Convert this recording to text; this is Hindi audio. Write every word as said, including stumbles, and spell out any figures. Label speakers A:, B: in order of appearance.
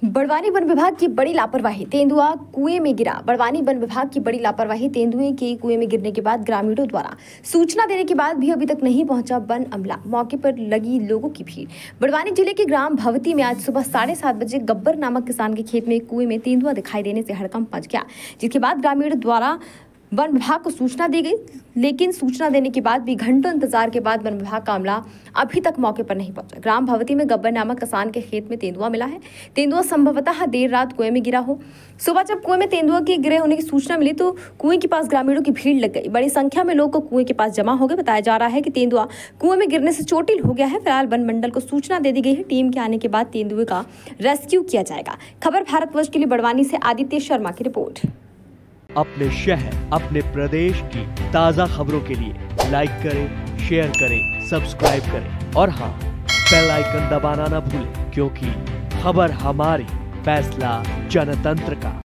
A: बड़वानी वन विभाग की बड़ी लापरवाही, तेंदुआ कुएं में गिरा। बड़वानी वन विभाग की बड़ी लापरवाही, तेंदुए के कुएं में गिरने के बाद ग्रामीणों द्वारा सूचना देने के बाद भी अभी तक नहीं पहुंचा वन अमला। मौके पर लगी लोगों की भीड़। बड़वानी जिले के ग्राम भवती में आज सुबह साढ़े सात बजे गब्बर नामक किसान के खेत में कुएं में तेंदुआ दिखाई देने से हड़कंप मच गया, जिसके बाद ग्रामीणों द्वारा वन विभाग को सूचना दी गई, लेकिन सूचना देने के बाद भी घंटों इंतजार के बाद वन विभाग का अमला अभी तक मौके पर नहीं पहुंचा। ग्राम भवती में गब्बर नामक किसान के खेत में तेंदुआ मिला है। तेंदुआ संभवतः देर रात कुएं में गिरा हो। सुबह जब कुएं में तेंदुआ के गिरे होने की सूचना मिली तो कुएं के पास ग्रामीणों की भीड़ लग गई। बड़ी संख्या में लोग को कुएं के पास जमा हो गए। बताया जा रहा है कि तेंदुआ कुएं में गिरने से चोटिल हो गया है। फिलहाल वन मंडल को सूचना दे दी गई है। टीम के आने के बाद तेंदुए का रेस्क्यू किया जाएगा। खबर भारतवर्ष के लिए बड़वानी से आदित्य शर्मा की रिपोर्ट।
B: अपने शहर, अपने प्रदेश की ताज़ा खबरों के लिए लाइक करें, शेयर करें, सब्सक्राइब करें और हाँ, बेल आइकन दबाना ना भूलें, क्योंकि खबर हमारी, फैसला जनतंत्र का।